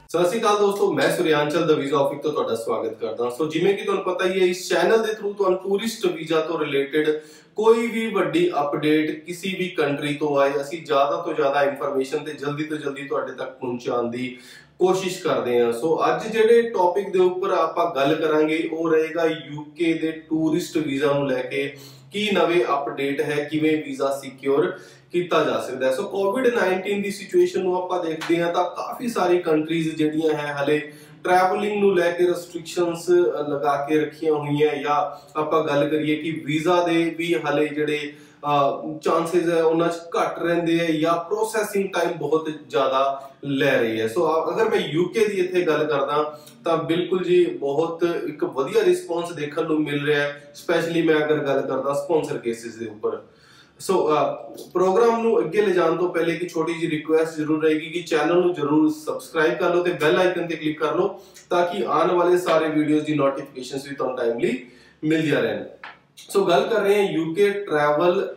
ਸਤਿ ਸ਼੍ਰੀ ਅਕਾਲ ਦੋਸਤੋ, मैं सूर्यांचल द वीजा ऑफिस तो ਤੁਹਾਡਾ ਸਵਾਗਤ ਕਰਦਾ। ਸੋ ਜਿਵੇਂ ਕਿ ਤੁਹਾਨੂੰ ਪਤਾ ਹੀ ਹੈ, ਇਸ ਚੈਨਲ ਦੇ ਥਰੂ ਤੁਹਾਨੂੰ ਟੂਰਿਸਟ ਵੀਜ਼ਾ ਤੋਂ ਰਿਲੇਟਡ ਕੋਈ ਵੀ ਵੱਡੀ ਅਪਡੇਟ ਕਿਸੇ ਵੀ ਕੰਟਰੀ ਤੋਂ ਆਏ, ਅਸੀਂ ਜ਼ਿਆਦਾ ਤੋਂ ਜ਼ਿਆਦਾ ਇਨਫੋਰਮੇਸ਼ਨ ਤੇ ਜਲਦੀ ਤੋਂ ਜਲਦੀ ਤੁਹਾਡੇ ਤੱਕ ਪਹੁੰਚਾਉਣ ਦੀ ਕੋਸ਼ਿਸ਼ ਕਰਦੇ ਹਾਂ। ਸੋ ਅੱਜ ਜਿਹੜੇ ਟੌਪਿਕ ਦੇ ਉੱਪਰ ਆਪਾਂ ਗੱਲ ਕਰਾਂਗੇ ਉਹ ਰਹੇਗਾ ਯੂਕੇ ਦੇ ਟੂਰਿਸਟ ਵੀਜ਼ਾ ਨੂੰ ਲੈ ਕੇ ਕੀ ਨਵੇਂ ਅਪਡੇਟ ਹੈ, ਕਿਵੇਂ ਵੀਜ਼ਾ ਸਿਕਿਉਰ ਕੀਤਾ ਜਾ ਸਕਦਾ ਹੈ। ਸੋ ਕੋਵਿਡ-19 ਦੀ ਸਿਚੁਏਸ਼ਨ ਨੂੰ ਆਪਾਂ ਦੇਖਦੇ ਹਾਂ ਤਾਂ ਕਾਫੀ ਸਾਰੀ ਕੰਟਰੀਜ਼ ਜਿਹੜੀਆਂ ਹੈ ਹਲੇ ट्रैवलिंग ਨੂੰ ਲੈ ਕੇ ਰੈਸਟ੍ਰਿਕਸ਼ਨਸ ਲਗਾ ਕੇ ਰੱਖੀਆਂ ਹੋਈਆਂ, ਜਾਂ ਆਪਾਂ ਗੱਲ ਕਰੀਏ ਕਿ ਵੀਜ਼ਾ ਦੇ ਵੀ ਹਲੇ ਜਿਹੜੇ ਚਾਂਸਸ ਹੈ ਉਹਨਾਂ 'ਚ ਘੱਟ ਰਹਿੰਦੇ ਆ ਜਾਂ ਪ੍ਰੋਸੈਸਿੰਗ ਟਾਈਮ ਬਹੁਤ ਜ਼ਿਆਦਾ ਲੈ ਰਹੀ ਹੈ। ਸੋ ਅਗਰ ਮੈਂ ਯੂਕੇ ਦੀ ਇੱਥੇ ਗੱਲ ਕਰਦਾ ਤਾਂ ਬਿਲਕੁਲ ਜੀ ਬਹੁਤ ਇੱਕ ਵਧੀਆ ਰਿਸਪੌਂਸ ਦੇਖਣ ਨੂੰ ਮਿਲ ਰਿਹਾ ਹੈ, ਸਪੈਸ਼ਲੀ ਮੈਂ ਅਗਰ ਗੱਲ ਕਰਦਾ ਸਪਾਂਸਰ ਕੇਸਿਸ ਦੇ ਉੱਪਰ। ਸੋ ਪ੍ਰੋਗਰਾਮ ਨੂੰ ਅੱਗੇ ਲੈ ਜਾਣ ਤੋਂ ਪਹਿਲੇ ਇੱਕ ਛੋਟੀ ਜਿਹੀ ਰਿਕੁਐਸਟ ਜ਼ਰੂਰ ਰਹੇਗੀ ਕਿ ਚੈਨਲ ਨੂੰ ਜ਼ਰੂਰ ਸਬਸਕ੍ਰਾਈਬ ਕਰ ਲਓ ਤੇ ਬੈਲ ਆਈਕਨ ਤੇ ਕਲਿੱਕ ਕਰ ਲਓ ਤਾਂ ਕਿ ਆਉਣ ਵਾਲੇ ਸਾਰੇ ਵੀਡੀਓਜ਼ ਦੀ ਨੋਟੀਫਿਕੇਸ਼ਨਸ ਵੀ ਤੁਹਾਨੂੰ ਟਾਈਮਲੀ ਮਿਲਦੀਆਂ ਰਹਿਣ। ਸੋ ਗੱਲ ਕਰ ਰਹੇ ਹਾਂ ਯੂਕੇ ਟਰੈਵਲ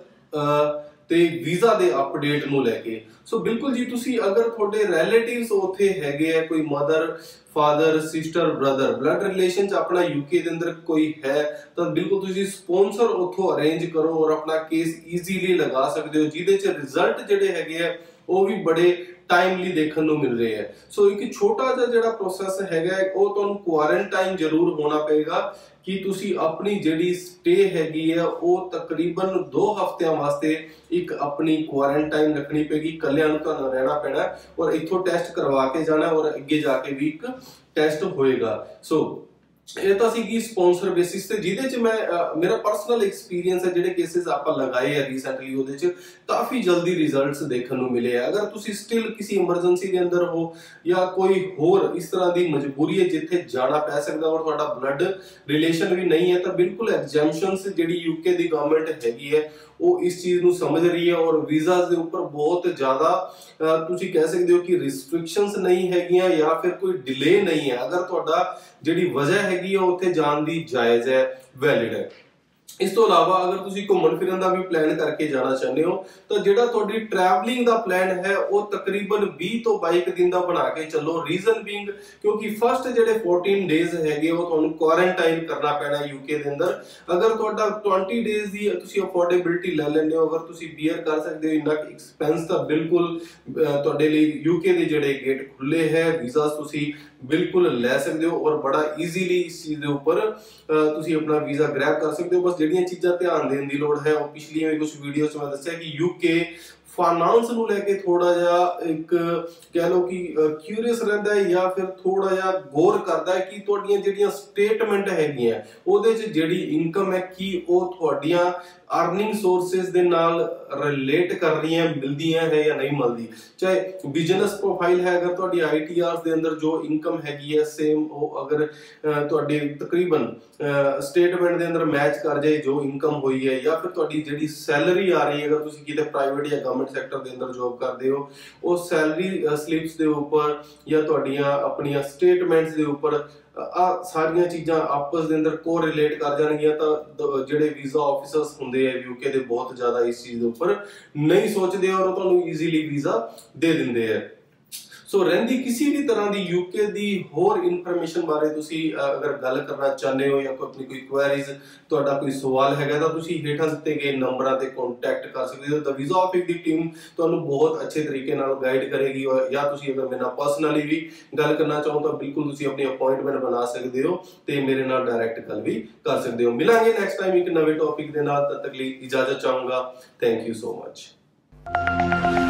ਤੇ ਵੀਜ਼ਾ ਦੇ ਅਪਡੇਟ ਨੂੰ ਲੈ ਕੇ। ਸੋ ਬਿਲਕੁਲ ਜੀ, ਤੁਸੀਂ ਅਗਰ ਤੁਹਾਡੇ ਰਿਲੇਟਿਵਸ ਉੱਥੇ ਹੈਗੇ ਆ, ਕੋਈ mother father sister brother blood relation ਚ ਆਪਣਾ ਯੂਕੇ ਦੇ ਅੰਦਰ ਕੋਈ ਹੈ, ਤਾਂ ਬਿਲਕੁਲ ਤੁਸੀਂ ਸਪਾਂਸਰ ਉੱਥੋਂ ਅਰੇਂਜ ਕਰੋ ਔਰ ਆਪਣਾ ਕੇਸ ਈਜ਼ੀਲੀ ਲਗਾ ਸਕਦੇ ਹੋ, ਜਿਹਦੇ ਚ ਰਿਜ਼ਲਟ ਜਿਹੜੇ ਹੈਗੇ ਆ ਉਹ ਵੀ ਬੜੇ ਟਾਈਮਲੀ ਦੇਖਣ ਨੂੰ ਮਿਲ ਰਹੇ ਹੈ। ਸੋ ਇੱਕ ਛੋਟਾ ਜਿਹਾ ਜਿਹੜਾ ਪ੍ਰੋਸੈਸ ਹੈਗਾ ਉਹ ਤੁਹਾਨੂੰ ਕੁਆਰੰਟਾਈਨ ਜ਼ਰੂਰ ਹੋਣਾ ਪਏਗਾ ਕਿ ਤੁਸੀਂ ਆਪਣੀ ਜਿਹੜੀ ਸਟੇ ਹੈਗੀ ਹੈ ਉਹ ਤਕਰੀਬਨ 2 ਹਫ਼ਤਿਆਂ ਵਾਸਤੇ ਇੱਕ ਆਪਣੀ ਕੁਆਰੰਟਾਈਨ ਰੱਖਣੀ ਪੈਗੀ, ਇਕੱਲਿਆਂ ਨੂੰ ਤੁਹਾਨੂੰ ਰਹਿਣਾ ਪੈਣਾ ਔਰ ਇੱਥੋਂ ਟੈਸਟ ਕਰਵਾ ਕੇ ਜਾਣਾ ਔਰ ਅੱਗੇ ਜਾ ਕੇ ਵੀ ਇੱਕ ਟੈਸਟ ਹੋਏਗਾ। ਸੋ ਇਹ ਤਾਂ ਸੀਗੀ ਸਪਾਂਸਰ ਬੇਸਿਸ ਤੇ, ਜਿਹਦੇ ਚ ਮੈਂ ਮੇਰਾ ਪਰਸਨਲ ਐਕਸਪੀਰੀਅੰਸ ਹੈ, ਜਿਹੜੇ ਕੇਸਿਸ ਆਪਾਂ ਲਗਾਏ ਆ ਰੀਸੈਂਟਲੀ ਉਹਦੇ ਚ ਕਾਫੀ ਜਲਦੀ ਰਿਜ਼ਲਟਸ ਦੇਖਣ ਨੂੰ ਮਿਲੇ ਆ। ਅਗਰ ਤੁਸੀਂ ਸਟਿਲ ਕਿਸੇ ਐਮਰਜੈਂਸੀ ਦੇ ਅੰਦਰ ਹੋ ਜਾਂ ਕੋਈ ਹੋਰ ਇਸ ਤਰ੍ਹਾਂ ਦੀ ਮਜਬੂਰੀ ਹੈ ਜਿੱਥੇ ਜਾਣਾ ਪੈ ਸਕਦਾ ਔਰ ਤੁਹਾਡਾ ਬਲੱਡ ਰਿਲੇਸ਼ਨ ਵੀ ਨਹੀਂ ਹੈ, ਤਾਂ ਬਿਲਕੁਲ ਐਗਜ਼ੈਂਪਸ਼ਨਸ ਜਿਹੜੀ ਯੂਕੇ ਦੀ ਗਵਰਨਮੈਂਟ ਹੈਗੀ ਹੈ ਉਹ ਇਸ ਚੀਜ਼ ਨੂੰ ਸਮਝ ਰਹੀ ਹੈ ਔਰ ਵੀਜ਼ਾਸ ਦੇ ਉੱਪਰ ਬਹੁਤ ਜ਼ਿਆਦਾ ਤੁਸੀਂ ਕਹਿ ਸਕਦੇ ਹੋ ਕਿ ਰਿਸਟ੍ਰਿਕਸ਼ਨਸ ਨਹੀਂ ਹੈਗੀਆਂ ਜਾਂ ਫਿਰ ਕੋਈ ਡਿਲੇ ਨਹੀਂ ਹੈ। ਅਗਰ ਤੁਹਾਡਾ ਜਿਹੜੀ ਵਜ੍ਹਾ ਹੈਗੀ ਹੈ ਉੱਥੇ ਜਾਣ ਦੀ ਜਾਇਜ਼ ਹੈ, ਵੈਲਿਡ ਹੈ। ਇਸ ਤੋਂ ਇਲਾਵਾ ਅਗਰ ਤੁਸੀਂ ਘੁੰਮਣ ਫਿਰਨ ਦਾ ਵੀ ਪਲਾਨ ਕਰਕੇ ਜਾਣਾ ਚਾਹੁੰਦੇ ਹੋ ਤਾਂ ਜਿਹੜਾ ਤੁਹਾਡੀ ਟਰੈਵਲਿੰਗ ਦਾ ਪਲਾਨ ਹੈ ਉਹ ਤਕਰੀਬਨ 20 ਤੋਂ 22 ਦਿਨ ਦਾ ਬਣਾ ਕੇ ਚੱਲੋ। ਰੀਜ਼ਨ ਬੀਇੰਗ ਕਿਉਂਕਿ ਫਸਟ ਜਿਹੜੇ 14 ਡੇਜ਼ ਹੈਗੇ ਉਹ ਤੁਹਾਨੂੰ ਕੁਆਰੰਟਾਈਨ ਕਰਨਾ ਪੈਣਾ ਯੂਕੇ ਦੇ ਅੰਦਰ। ਅਗਰ ਤੁਹਾਡਾ 20 ਡੇਜ਼ ਦੀ ਤੁਸੀਂ ਅਫੋਰਡੇਬਿਲਿਟੀ ਲੈ ਲੈਂਦੇ ਹੋ, ਅਗਰ ਤੁਸੀਂ ਬੀਅਰ ਕਰ ਸਕਦੇ ਹੋ ਇੰਨਾ ਐਕਸਪੈਂਸ, ਤਾਂ ਬਿਲਕੁਲ ਤੁਹਾਡੇ ਲਈ ਯੂਕੇ ਦੇ ਜਿਹੜੇ ਗੇਟ ਖੁੱਲੇ ਹੈ, ਵੀਜ਼ਾਸ ਤੁਸੀਂ ਬਿਲਕੁਲ ਲੈ ਸਕਦੇ ਹੋ ਔਰ ਬੜਾ ਈਜ਼ੀਲੀ ਇਸ ਚੀਜ਼ ਦੇ ਉੱਪਰ ਤੁਸੀਂ ਆਪਣਾ ਵੀਜ਼ਾ ਗ੍ਰੈਬ ਕਰ ਸਕਦੇ ਹੋ। ਬਸ ਜਿਹੜੀਆਂ ਚੀਜ਼ਾਂ ਧਿਆਨ ਦੇਣ ਦੀ ਲੋੜ ਹੈ ਉਹ ਪਿਛਲੀਆਂ ਵੀ ਕੁਝ ਵੀਡੀਓਜ਼ 'ਚ ਮੈਂ ਦੱਸਿਆ ਕਿ ਯੂਕੇ ਫਾਈਨਾਂਸ ਨੂੰ ਲੈ ਕੇ ਥੋੜਾ ਜਿਹਾ ਇੱਕ ਕਹਿ ਲਓ ਕਿ ਕਿਊਰੀਅਸ ਰਹਿੰਦਾ ਹੈ ਜਾਂ ਫਿਰ ਥੋੜਾ ਜਿਹਾ ਗੌਰ ਕਰਦਾ ਹੈ ਕਿ ਤੁਹਾਡੀਆਂ ਜਿਹੜੀਆਂ ਸਟੇਟਮੈਂਟ ਹੈਗੀਆਂ ਉਹਦੇ 'ਚ ਜਿਹੜੀ ਇਨਕਮ ਹੈ ਕੀ ਉਹ ਤੁਹਾਡੀਆਂ अर्निंग सोर्सेज ਦੇ ਨਾਲ ਰਿਲੇਟ ਕਰ ਰਹੀਆਂ, ਮਿਲਦੀਆਂ ਹੈ ਜਾਂ ਨਹੀਂ ਮਿਲਦੀ। ਚਾਹੇ ਬਿਜ਼ਨਸ ਪ੍ਰੋਫਾਈਲ ਹੈ, ਅਗਰ ਤੁਹਾਡੀ ITRs ਦੇ ਅੰਦਰ ਜੋ ਇਨਕਮ ਹੈਗੀ ਹੈ ਸੇਮ ਉਹ ਅਗਰ ਤੁਹਾਡੀ ਤਕਰੀਬਨ ਸਟੇਟਮੈਂਟ ਦੇ ਅੰਦਰ ਮੈਚ ਕਰ ਜਾਏ ਜੋ ਇਨਕਮ ਹੋਈ ਹੈ, ਜਾਂ ਫਿਰ ਤੁਹਾਡੀ ਜਿਹੜੀ ਸੈਲਰੀ ਆ ਰਹੀ ਹੈ ਅਗਰ ਤੁਸੀਂ ਕਿਤੇ ਪ੍ਰਾਈਵੇਟ ਜਾਂ ਗਵਰਨਮੈਂਟ ਸੈਕਟਰ ਦੇ ਅੰਦਰ ਜੌਬ ਕਰਦੇ ਹੋ, ਉਹ ਸੈਲਰੀ ਸਲਿਪਸ ਦੇ ਉੱਪਰ ਜਾਂ ਤੁਹਾਡੀਆਂ ਆਪਣੀਆਂ ਸਟੇਟਮੈਂਟਸ ਦੇ ਉੱਪਰ ਆ ਸਾਰੀਆਂ ਚੀਜ਼ਾਂ ਆਪਸ ਦੇ ਅੰਦਰ ਕੋਰਿਲੇਟ ਕਰ ਜਾਣਗੀਆਂ ਤਾਂ ਜਿਹੜੇ ਵੀਜ਼ਾ ਆਫਿਸਰਸ ਹੁੰਦੇ ਆ ਯੂਕੇ ਦੇ ਬਹੁਤ ਜ਼ਿਆਦਾ ਇਸ ਚੀਜ਼ ਦੇ ਉੱਪਰ ਨਹੀਂ ਸੋਚਦੇ ਔਰ ਤੁਹਾਨੂੰ ਈਜ਼ੀਲੀ ਵੀਜ਼ਾ ਦੇ ਦਿੰਦੇ ਆ। ਸੋ ਰਹਿੰਦੀ ਕਿਸੇ ਵੀ ਤਰ੍ਹਾਂ ਦੀ ਯੂਕੇ ਦੀ ਹੋਰ ਇਨਫੋਰਮੇਸ਼ਨ ਬਾਰੇ ਤੁਸੀਂ ਅਗਰ ਗੱਲ ਕਰਨਾ ਚਾਹੁੰਦੇ ਹੋ ਜਾਂ ਆਪਣੀ ਕੋਈ ਕੁਐਰੀਜ਼, ਤੁਹਾਡਾ ਕੋਈ ਸਵਾਲ ਹੈਗਾ ਤਾਂ ਤੁਸੀਂ ਹੇਠਾਂ ਦਿੱਤੇ ਗਏ ਨੰਬਰਾਂ ਤੇ ਕੰਟੈਕਟ ਕਰ ਸਕਦੇ ਹੋ। ਤਾਂ ਵੀਜ਼ਾ ਆਫਿਸ ਦੀ ਟੀਮ ਤੁਹਾਨੂੰ ਬਹੁਤ ਅੱਛੇ ਤਰੀਕੇ ਨਾਲ ਗਾਈਡ ਕਰੇਗੀ, ਜਾਂ ਤੁਸੀਂ ਅਗਰ ਮੇਰੇ ਨਾਲ ਪਰਸਨਲੀ ਵੀ ਗੱਲ ਕਰਨਾ ਚਾਹੋ ਤਾਂ ਬਿਲਕੁਲ ਤੁਸੀਂ ਆਪਣੀ ਅਪਾਇੰਟਮੈਂਟ ਬਣਾ ਸਕਦੇ ਹੋ ਤੇ ਮੇਰੇ ਨਾਲ ਡਾਇਰੈਕਟ ਗੱਲ ਵੀ ਕਰ ਸਕਦੇ ਹੋ। ਮਿਲਾਂਗੇ ਨੈਕਸਟ ਟਾਈਮ ਇੱਕ ਨਵੇਂ ਟੌਪਿਕ ਦੇ ਨਾਲ, ਤਦ ਤੱਕ ਲਈ ਇਜਾਜ਼ਤ ਚਾਹੂੰਗਾ। Thank you so much.